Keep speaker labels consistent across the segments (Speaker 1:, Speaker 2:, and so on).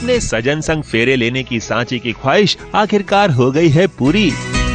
Speaker 1: अपने सजन संग फेरे लेने की सांची की ख्वाहिश आखिरकार हो गई है पूरी।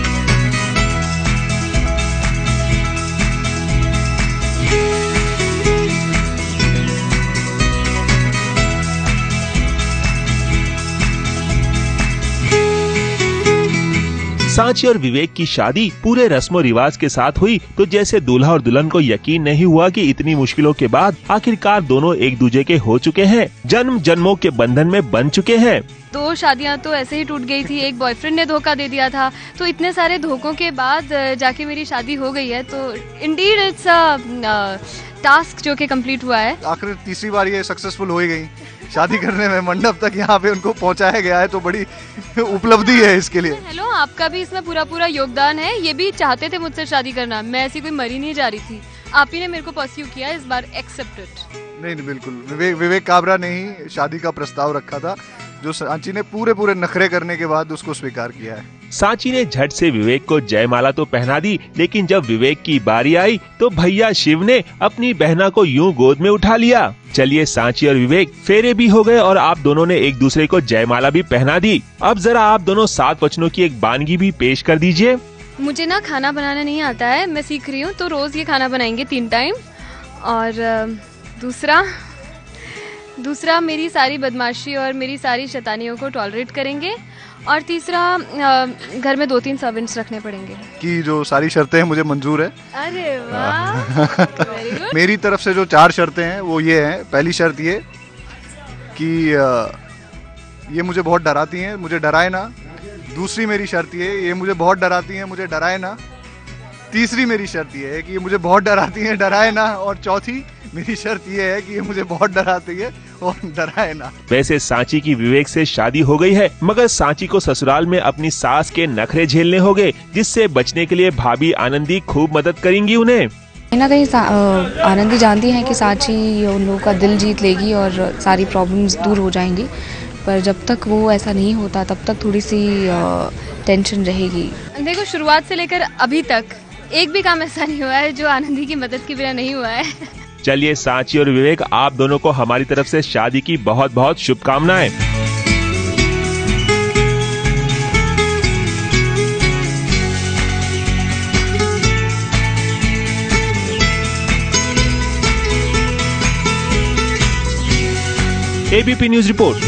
Speaker 1: सांची और विवेक की शादी पूरे रस्मों रिवाज के साथ हुई तो जैसे दूल्हा और दुल्हन को यकीन नहीं हुआ कि इतनी मुश्किलों के बाद आखिरकार दोनों एक दूसरे के हो चुके हैं, जन्म जन्मों के बंधन में बन चुके हैं।
Speaker 2: 2 शादियां तो ऐसे ही टूट गई थी, एक बॉयफ्रेंड ने धोखा दे दिया था, तो इतने सारे धोखों के बाद जाके मेरी शादी हो गई है। तो इंडीड इट्स अ टास्क जो कि कंप्लीट हुआ है।
Speaker 3: आखिर तीसरी बार ये सक्सेसफुल हो ही गई, शादी करने में मंडप तक यहाँ पे उनको पहुँचाया गया है, तो बड़ी उपलब्धि है इसके लिए।
Speaker 2: हेलो, आपका भी इसमें पूरा योगदान है। ये भी चाहते थे मुझसे शादी करना, मैं ऐसी कोई मरी नहीं जा रही थी, आप ही ने मेरे को परस्यू किया, इस बार एक्सेप्टेड।
Speaker 3: नहीं बिल्कुल, विवेक काबरा ने ही शादी का प्रस्ताव रखा था, जो सांची ने पूरे नखरे करने के बाद उसको स्वीकार किया है।
Speaker 1: सांची ने झट से विवेक को जयमाला तो पहना दी, लेकिन जब विवेक की बारी आई तो भैया शिव ने अपनी बहना को यूं गोद में उठा लिया। चलिए, सांची और विवेक फेरे भी हो गए और आप दोनों ने एक दूसरे को जयमाला भी पहना दी। अब जरा आप दोनों 7 वचनों की एक वानगी भी पेश कर दीजिए।
Speaker 2: मुझे ना खाना बनाना नहीं आता है, मैं सीख रही हूँ, तो रोज ये खाना बनाएंगे 3 टाइम। और दूसरा मेरी सारी बदमाशी और मेरी सारी शैतानियों को टॉलरेट करेंगे। और तीसरा, घर में 2-3 सर्वेंट्स रखने पड़ेंगे।
Speaker 3: कि जो सारी शर्तें हैं मुझे मंजूर है।
Speaker 2: अरे वाह, वेरी गुड।
Speaker 3: मेरी तरफ से जो 4 शर्तें हैं वो ये हैं। पहली शर्त ये कि ये मुझे बहुत डराती हैं, मुझे डराए ना। दूसरी मेरी शर्त ये मुझे बहुत डराती हैं, मुझे डराए ना। तीसरी मेरी शर्त ये है कि ये मुझे बहुत डराती हैं, डराए ना। और चौथी मेरी शर्त ये है कि ये मुझे बहुत डराती है और डराए ना।
Speaker 1: वैसे सांची की विवेक से शादी हो गई है, मगर सांची को ससुराल में अपनी सास के नखरे झेलने होंगे, जिससे बचने के लिए भाभी आनंदी खूब मदद करेंगी उन्हें।
Speaker 4: कहीं ना कहीं आनंदी जानती हैं कि सांची उन लोगों का दिल जीत लेगी और सारी प्रॉब्लम्स दूर हो जाएंगी, पर जब तक वो ऐसा नहीं होता तब तक थोड़ी सी टेंशन रहेगी।
Speaker 2: देखो, शुरुआत से लेकर अभी तक एक भी काम ऐसा नहीं हुआ है जो आनंदी की मदद के बिना नहीं हुआ है।
Speaker 1: चलिए, सांची और विवेक, आप दोनों को हमारी तरफ से शादी की बहुत बहुत शुभकामनाएं। ABP news report.